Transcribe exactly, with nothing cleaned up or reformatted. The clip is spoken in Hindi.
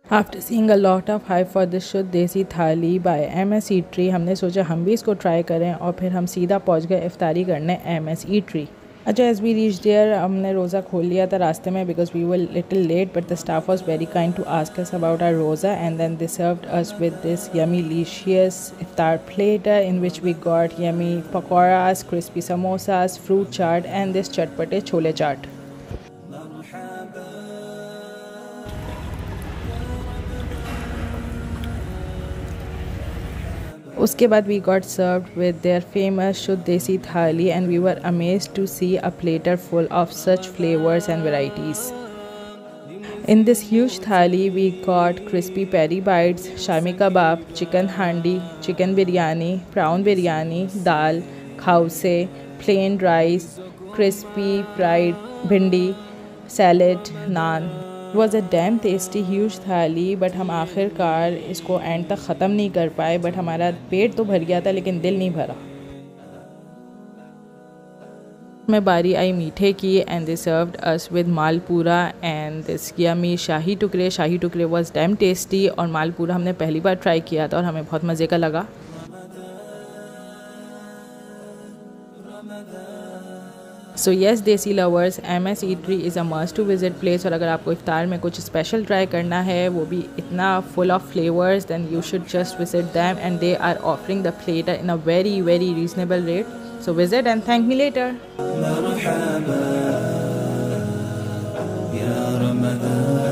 After seeing a lot of hype for this shuddh desi थाली बाय एम एस ईटरी, हमने सोचा हम भी इसको ट्राई करें और फिर हम सीधा पहुंच गए इफ्तारी करने एम एस ईटरी। अच्छा, एज वी रीच देयर, हमने रोज़ा खोल लिया था रास्ते में because we were little late, but the staff was very kind to ask us about our roza and then they served us with this yummy licious iftar platter in which we got yummy pakoras, crispy samosas, fruit chaat and this chatpate chole chaat. उसके बाद we got served with their famous शुद्ध desi thali and we were amazed to see a platter full of such flavours and varieties. In this huge thali, we got crispy peri bites, shami kebab, chicken handi, chicken biryani, prawn biryani, dal, khause, plain rice, crispy fried bhindi, salad, naan. It was a damn tasty huge thali, but हम आखिरकार इसको एंड तक ख़त्म नहीं कर पाए। बट हमारा पेट तो भर गया था लेकिन दिल नहीं भरा। में बारी आई मीठे की and they served us with malpura and this yummy shahi tukde. Shahi टुकड़े वाज डैम टेस्टी और मालपूरा हमने पहली बार ट्राई किया था और हमें बहुत मज़े का लगा। So yes desi lovers, M S eatery is a must to visit place. और अगर आपको इफ्तार में कुछ स्पेशल ट्राई करना है, वो भी इतना full of flavours, then you should just visit them and they are offering the platter in a very very reasonable rate. So visit and thank me later.